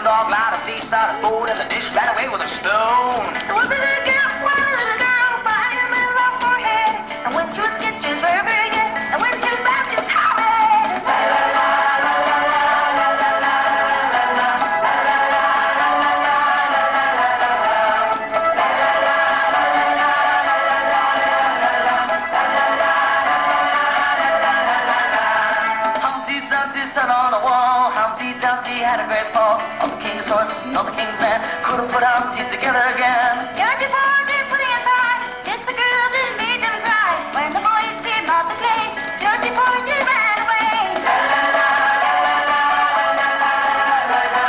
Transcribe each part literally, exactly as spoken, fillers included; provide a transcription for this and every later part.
log line, a seaside, a boat, and the dish ran away with a spoon. There was a little girl, one little girl, behind a middle of forehead, and went to a kitchen very, very good, and went to the bathroom toilet. La la la la la la la la la la Humpty Dumpty sat on a wall. Humpty Dumpty had a great fall. All the king's horse and all the king's men couldn't put Humpty together again. Don't you forget putting a tie. It's the girl that made them cry. When the boys came out to play, don't you forget ran away. La la la la la la la la la la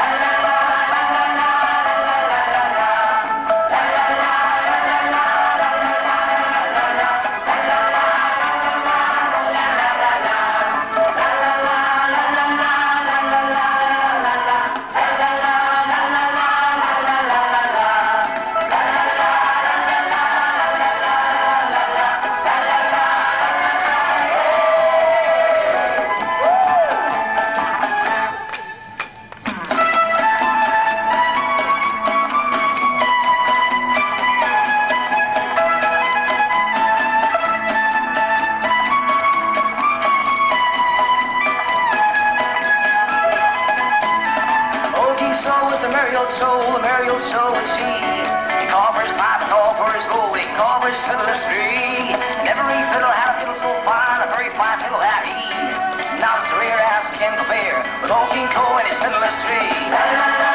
a merry old soul, a merry old soul was he. He called for his pipe and called for his gold, he called for his fiddler's tree. And every fiddle had a fiddle so fine, a very fine fiddle had he. Now it's rare as can compare with old King Cole and his fiddler's tree. La, la, la.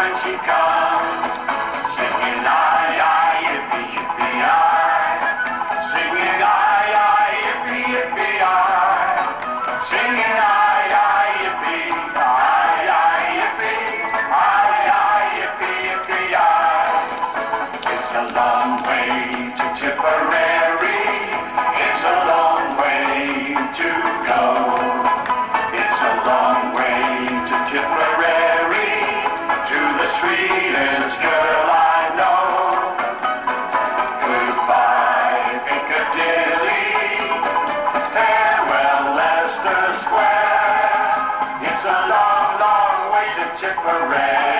when she comes, singing aye, aye, yippee, yippee, aye. Singing aye, aye, yippee, yippee, aye. Singing aye, aye, yippee, aye, aye, yippee, aye, aye, yippee, yippee, aye. It's a long way to Tipperary. It's a long way to go. It's a long way to Tipperary, to the sweetest girl I know. Goodbye, Piccadilly. Farewell, Leicester Square. It's a long, long way to Tipperary.